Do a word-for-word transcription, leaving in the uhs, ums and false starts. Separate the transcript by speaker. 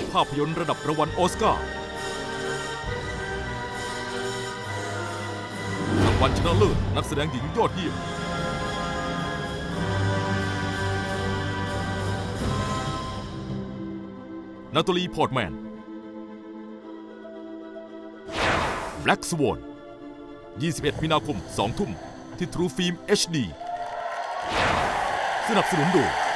Speaker 1: ภาพยนตร์ระดับรางวัลออสการ์รางวัลชนะเลิศนักแสดงหญิงยอดเยี่ยมนาตาลี พอร์ตแมน Black Swan ยี่สิบเอ็ด มีนาคม สอง ทุ่มที่ True Film เอช ดี สนับสนุนโดย